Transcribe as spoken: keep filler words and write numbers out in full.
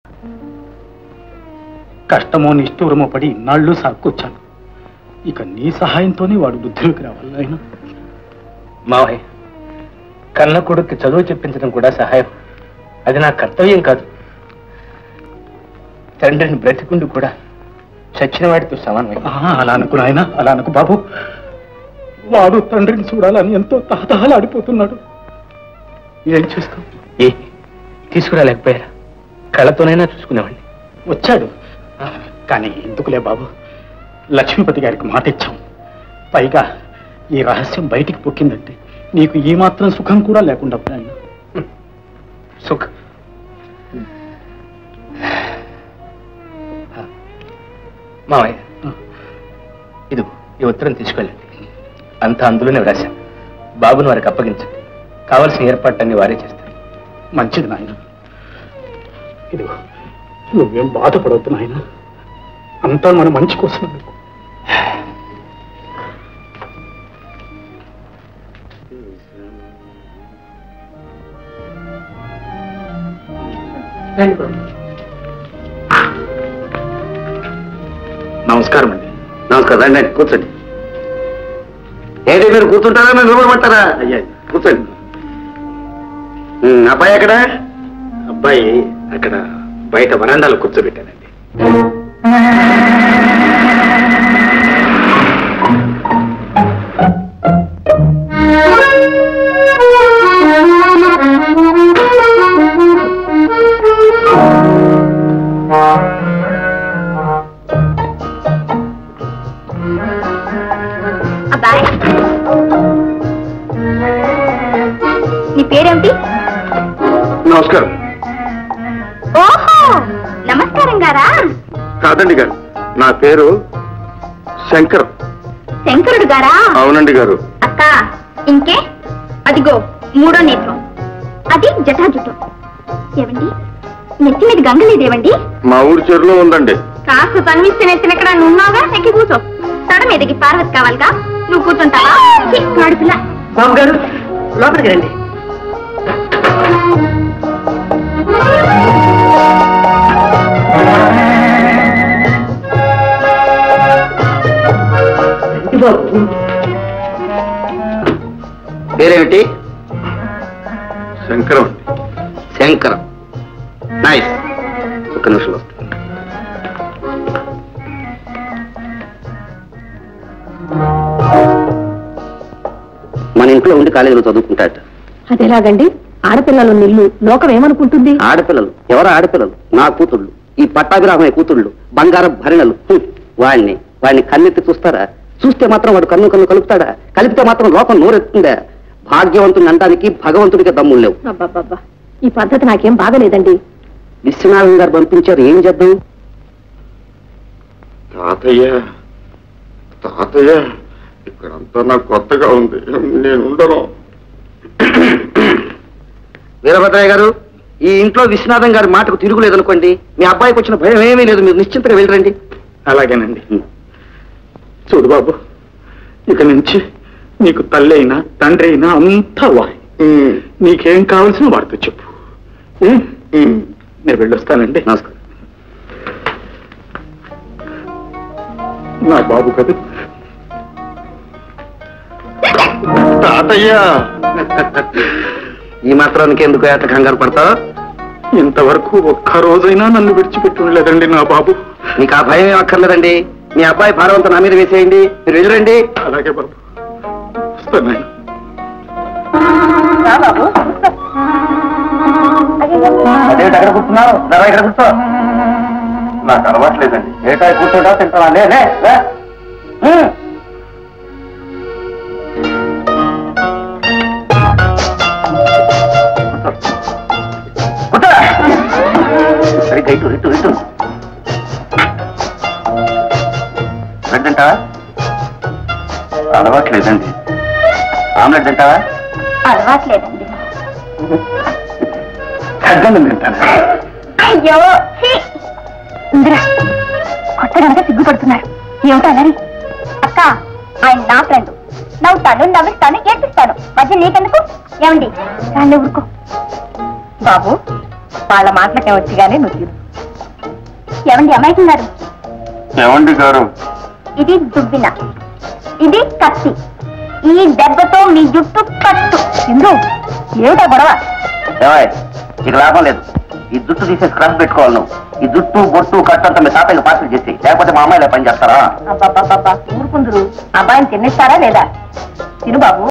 కష్టమో నిష్ఠూరమో పడి ఇన్నాళ్ళు సాక్కొచ్చాను. ఇక నీ సహాయంతోనే వాడు బుద్ధిలోకి రావాలి. ఆయన మావయ్య, కన్న కొడుక్కి చదువు చెప్పించడం కూడా సహాయం. అది నా కర్తవ్యం కాదు. తండ్రిని బ్రతికుండి కూడా చచ్చిన వాడితో సమానమే. అలా అనుకు నాయన, అలా అనుకు బాబు. వాడు తండ్రిని చూడాలని ఎంతో తహతహలాడిపోతున్నాడు. ఏం చేస్తాం? ఏ తీసుకురాలేకపోయారా? కళ్ళతోనైనా చూసుకునేవాడిని. వచ్చాడు కానీ ఎందుకులే బాబు, లక్ష్మీపతి గారికి మాట ఇచ్చాం. పైగా ఈ రహస్యం బయటికి పొక్కిందంటే నీకు ఈ మాత్రం సుఖం కూడా లేకుండా పోయాను. సుఖం మావయ్య, ఇది ఈ ఉత్తరం తీసుకెళ్ళండి. అంతా అందులోనే వ్రాశాం. బాబుని వారికి అప్పగించండి. కావలసిన ఏర్పాట్లన్నీ వారే చేస్తారు. మంచిది నాయన. ఇదిగో, నువ్వేం బాధపడవద్దు నాయన. అంతా మన మంచి కోసం. నమస్కారం అండి. నమస్కారం. రండి అండి, కూర్చోండి. ఏంటి మీరు కూర్చుంటారా, మీరు నిలబడమంటారా? అయ్యా కూర్చోండి. అబ్బాయి ఎక్కడ? అబ్బాయి అక్కడ బయట వరండాలో కూర్చోబెట్టానండి. అబ్బాయి, నీ పేరేమిటి? నమస్కారం. ఓహో, నమస్కారం గారా? కాదండి గారు, నా పేరు శంకర్. శంకరుడు గారా? అవునండి గారు. అక్క, ఇంకే అదిగో మూడో నేత్రం, అది జటాజుటం. ఏవండి, నెత్తి మీద గంగలేదేవండి? మా ఊరి చెరువులో ఉందండి. కాస్త తన్విస్తే నెత్తిన ఎక్కడ నున్నావుగా, ఎక్కి కూర్చో. తడ మీదకి పార్వతి కావాలిగా, నువ్వు కూర్చుంటావా? ఆడపిల్ల. బాబు గారు, లోపలికి రండి. పేరేమిటి? శంకరం. శంకరం, నైస్. ఒక్క నిమిషం వస్తుంది. మన ఇంట్లో ఉండి కాలేజీలో చదువుకుంటాట. అదేలాగండి? ఆడపిల్లలు నిల్లు లోకం ఏమనుకుంటుంది? ఆడపిల్లలు ఎవరు? ఆడపిల్లలు నా కూతుళ్ళు, ఈ పట్టాభిరామయ్య కూతుళ్ళు, బంగారం భరిణలు. వాడిని వాడిని కన్నెత్తి చూస్తారా? చూస్తే మాత్రం వాడు కన్ను కన్ను కలుపుతాడా? కలిపితే మాత్రం లోకం నోరెత్తుందా? భాగ్యవంతుని అనడానికి భగవంతుడికి దమ్ములు లేవు. అబ్బబ్బబ్బా, ఈ పద్ధతి నాకేం బాగలేదండి. విశ్వనాథం గారు పంపించారు, ఏం చేద్దాం? తాతయ్య తాతయ్య ఇక్కడంతా నాకు కొత్తగా ఉంది, నేను ఉండను. వీరభద్రయ్య గారు, ఈ ఇంట్లో విశ్వనాథం గారి మాటకు తిరుగులేదనుకోండి. మీ అబ్బాయికి వచ్చిన భయం ఏమీ లేదు, మీరు నిశ్చింతగా వెళ్ళరండి. అలాగేనండి. చూడు బాబు, ఇక నుంచి నీకు తల్లి అయినా తండ్రి అయినా అంతా వాయి. నీకేం కావాల్సిన వాడితో చెప్పు. నేను వెళ్ళొస్తానండి. నమస్కారం. నా బాబు కదా తాతయ్య. ఈ మాత్రానికి ఎందుకు ఏట కంగారు పడతావు? ఇంతవరకు ఒక్క రోజైనా నన్ను విడిచిపెట్టి ఉండలేదండి నా బాబు. మీకు ఆ భయం ఏం అక్కర్లేదండి. మీ అబ్బాయి భారవంత నా మీద వేసేయండి, మీరు వెళ్ళరండి. అలాగే బాబు, వస్తాను. అదేంటి అక్కడ కూర్చున్నావు? నరా ఇక్కడ కూర్చో. నాకు అలవాట్లేదండి. ఏటా కూర్చోటా తింటావా? లే లే లే. సరిగ్గా ఇటు ఇటు ఇటు. బ్రెడ్ తింటావా? అలవాట్లేదండి. ఆమ్లెట్ తింటావా? అలవాట్లేదండి. అడ్డం తింటాను. అయ్యో, ఇందిరా కొత్తగా సిగ్గుపడుతున్నారు. ఏమిటో అలరి? అక్క, ఆయన నా ఫ్రెండ్. నవ్వుతాను, నవ్విస్తాను, ఏడ్పిస్తాను. మధ్య నీకెందుకు? ఏమండి, రాళ్ళు ఊరుకో. బాబు, వాళ్ళ మాటలకే వచ్చి కానీ నువ్వు ఏమండి అమ్మాయికి గారు ఏమండి గారు ఇది దువ్విన, ఇది కత్తి. ఈ దెబ్బతో మీ జుట్టు కట్టు. ఇందు ఏమిటా గొడవ? ఇక లాభం లేదు. ఈ జుట్టు తీసేసి క్రాస్ పెట్టుకోవాలి నువ్వు. ఈ జుట్టు బొట్టు కట్టంతా మీ తాతయ్యకి పార్సల్ చేసి, లేకపోతే మా అమ్మాయిలా పని చేస్తారా? అబ్బాబ్బాబ్బా ఊరుకుందరు. అబ్బాయిని తినేస్తారా లేదా? తిను బాబు.